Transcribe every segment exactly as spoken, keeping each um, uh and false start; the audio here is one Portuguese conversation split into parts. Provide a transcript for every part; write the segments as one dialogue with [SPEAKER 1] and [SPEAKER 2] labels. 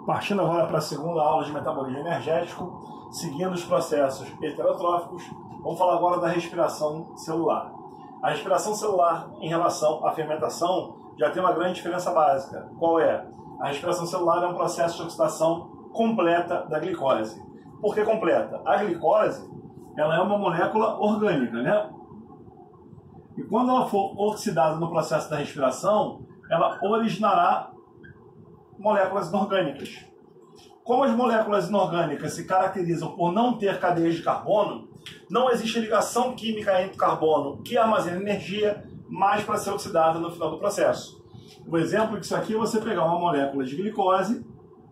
[SPEAKER 1] Partindo agora para a segunda aula de metabolismo energético, seguindo os processos heterotróficos, vamos falar agora da respiração celular. A respiração celular em relação à fermentação já tem uma grande diferença básica. Qual é? A respiração celular é um processo de oxidação completa da glicose. Por que completa? A glicose ela é uma molécula orgânica, né? E quando ela for oxidada no processo da respiração, ela originará moléculas inorgânicas. Como as moléculas inorgânicas se caracterizam por não ter cadeias de carbono, não existe ligação química entre o carbono que armazena energia mais para ser oxidada no final do processo. O exemplo disso aqui é você pegar uma molécula de glicose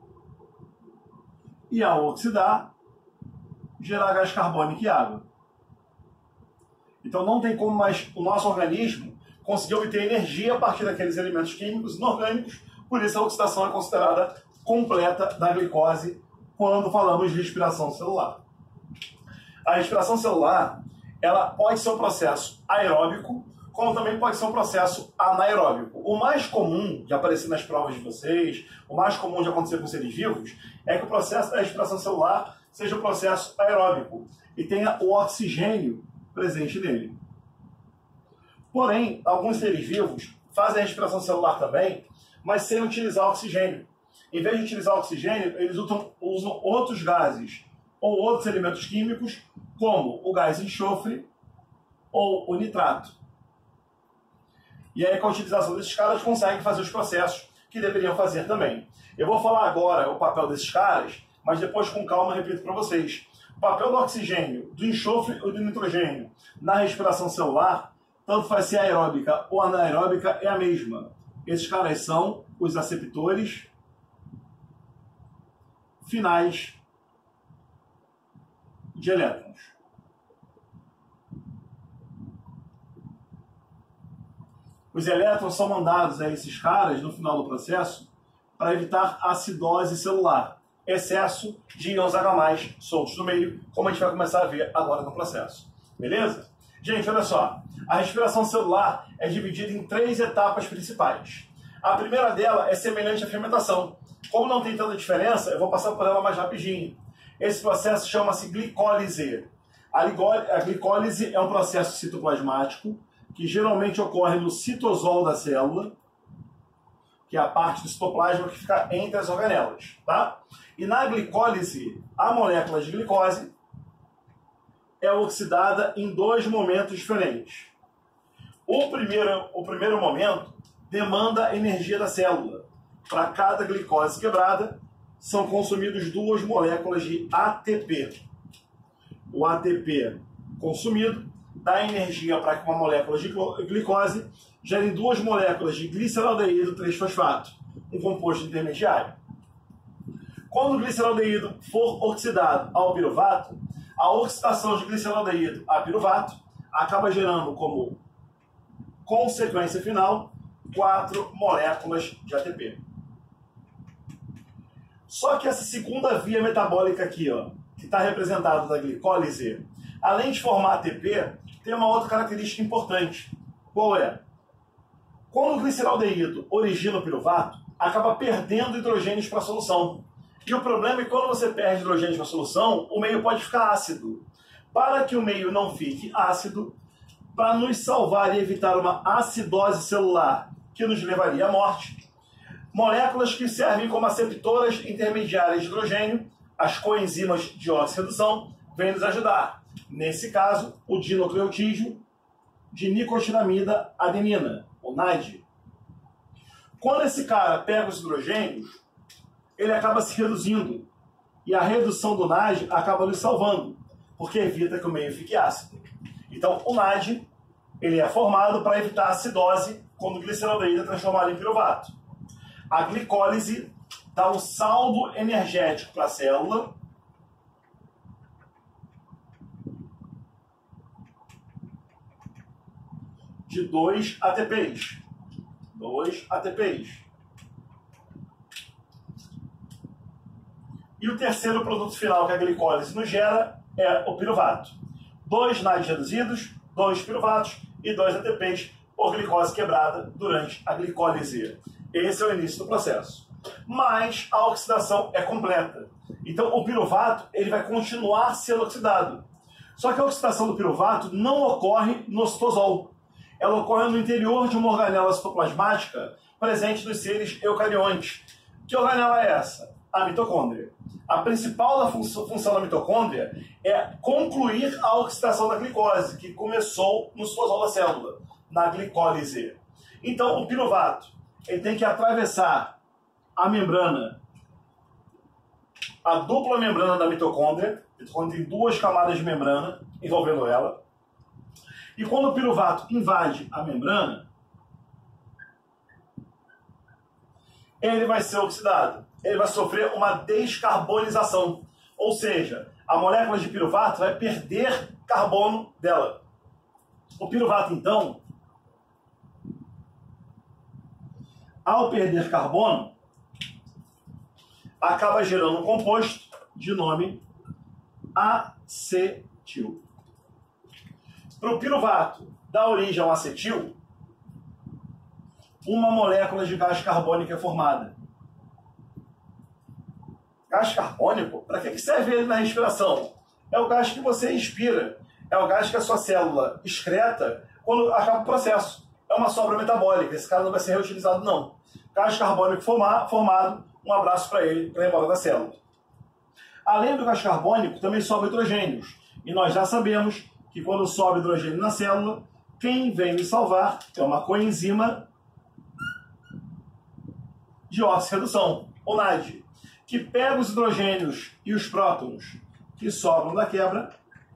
[SPEAKER 1] e, ao oxidar, gerar gás carbônico e água. Então não tem como mais o nosso organismo conseguir obter energia a partir daqueles elementos químicos inorgânicos, por isso a oxidação é considerada completa da glicose quando falamos de respiração celular. A respiração celular ela pode ser um processo aeróbico, como também pode ser um processo anaeróbico. O mais comum de aparecer nas provas de vocês, o mais comum de acontecer com seres vivos, é que o processo da respiração celular seja um processo aeróbico e tenha o oxigênio presente nele. Porém, alguns seres vivos fazem a respiração celular também, mas sem utilizar oxigênio. Em vez de utilizar oxigênio, eles usam, usam outros gases ou outros elementos químicos, como o gás enxofre ou o nitrato. E aí, com a utilização desses caras, conseguem fazer os processos que deveriam fazer também. Eu vou falar agora o papel desses caras, mas depois, com calma, repito para vocês. O papel do oxigênio, do enxofre ou do nitrogênio na respiração celular, tanto faz ser aeróbica ou anaeróbica, é a mesma. Esses caras são os aceptores finais de elétrons. Os elétrons são mandados a esses caras no final do processo para evitar acidose celular, excesso de íons H mais, soltos no meio, como a gente vai começar a ver agora no processo. Beleza? Gente, olha só. A respiração celular é dividida em três etapas principais. A primeira dela é semelhante à fermentação. Como não tem tanta diferença, eu vou passar por ela mais rapidinho. Esse processo chama-se glicólise. A glicólise é um processo citoplasmático que geralmente ocorre no citosol da célula, que é a parte do citoplasma que fica entre as organelas, tá? E na glicólise, a molécula de glicose é oxidada em dois momentos diferentes. O primeiro, o primeiro momento demanda a energia da célula. Para cada glicose quebrada, são consumidas duas moléculas de A T P. O A T P consumido dá energia para que uma molécula de glicose gere duas moléculas de gliceraldeído três fosfato, um composto intermediário. Quando o gliceraldeído for oxidado ao piruvato, a oxidação de gliceraldeído a piruvato acaba gerando como consequência final quatro moléculas de A T P. Só que essa segunda via metabólica aqui, ó, que está representada da glicólise, além de formar A T P, tem uma outra característica importante. Qual é? Quando o gliceraldeído origina o piruvato, acaba perdendo hidrogênios para a solução. E o problema é que quando você perde hidrogênios para a solução, o meio pode ficar ácido. Para que o meio não fique ácido, para nos salvar e evitar uma acidose celular que nos levaria à morte, moléculas que servem como aceptoras intermediárias de hidrogênio, as coenzimas de oxirredução, vêm nos ajudar. Nesse caso, o dinucleotídeo de nicotinamida adenina, o N A D. Quando esse cara pega os hidrogênios, ele acaba se reduzindo. E a redução do N A D acaba nos salvando, porque evita que o meio fique ácido. Então, o N A D ele é formado para evitar a acidose quando o gliceraldeído é transformado em piruvato. A glicólise dá um saldo energético para a célula de dois A T Ps. dois A T Ps. E o terceiro produto final que a glicólise nos gera é o piruvato. Dois N A Ds reduzidos, dois piruvatos e dois A T Ps por glicose quebrada durante a glicólise. Esse é o início do processo. mas a oxidação é completa. Então o piruvato ele vai continuar sendo oxidado. Só que a oxidação do piruvato não ocorre no citosol. Ela ocorre no interior de uma organela citoplasmática presente nos seres eucariontes. Que organela é essa? A mitocôndria. A principal da fun função da mitocôndria é concluir a oxidação da glicose, que começou no citosol da célula, na glicólise. Então, o piruvato ele tem que atravessar a membrana, a dupla membrana da mitocôndria. A mitocôndria tem duas camadas de membrana envolvendo ela. E quando o piruvato invade a membrana, ele vai ser oxidado. Ele vai sofrer uma descarbonização. Ou seja, a molécula de piruvato vai perder carbono dela. O piruvato, então, ao perder carbono, acaba gerando um composto de nome acetil. Para o piruvato dar origem ao acetil, uma molécula de gás carbônico é formada. Gás carbônico? Para que serve ele na respiração? É o gás que você inspira. É o gás que a sua célula excreta quando acaba o processo. É uma sobra metabólica. Esse cara não vai ser reutilizado, não. Gás carbônico formado, um abraço para ele, para ir embora da célula. Além do gás carbônico, também sobe hidrogênios. E nós já sabemos que quando sobe hidrogênio na célula, quem vem me salvar é uma coenzima de oxirredução, ou N A D, que pega os hidrogênios e os prótons que sobram da quebra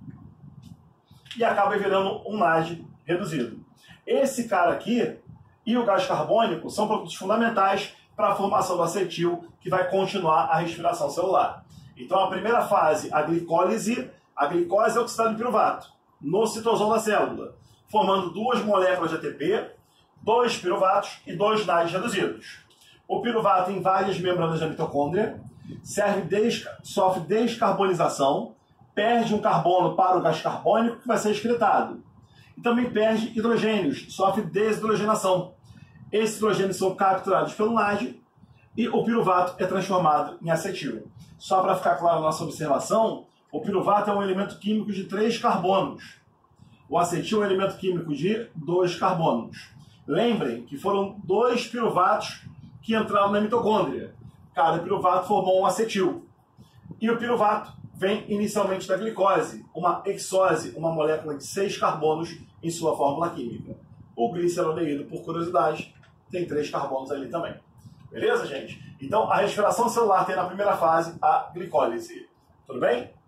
[SPEAKER 1] e acaba virando um N A D reduzido. Esse cara aqui e o gás carbônico são produtos fundamentais para a formação do acetil, que vai continuar a respiração celular. Então, a primeira fase, a glicólise, a glicose é oxidada de piruvato no citosol da célula, formando duas moléculas de A T P, dois piruvatos e dois N A Ds reduzidos. O piruvato invade as membranas da mitocôndria, serve desca, sofre descarbonização, perde um carbono para o gás carbônico que vai ser excretado. E também perde hidrogênios, sofre desidrogenação. Esses hidrogênios são capturados pelo N A D e o piruvato é transformado em acetil. Só para ficar claro a nossa observação, o piruvato é um elemento químico de três carbonos. O acetil é um elemento químico de dois carbonos. Lembrem que foram dois piruvatos que entraram na mitocôndria. Cada piruvato formou um acetil. E o piruvato vem inicialmente da glicose, uma hexose, uma molécula de seis carbonos em sua fórmula química. O gliceroldeído, por curiosidade, tem três carbonos ali também. Beleza, gente? Então, a respiração celular tem na primeira fase a glicólise. Tudo bem?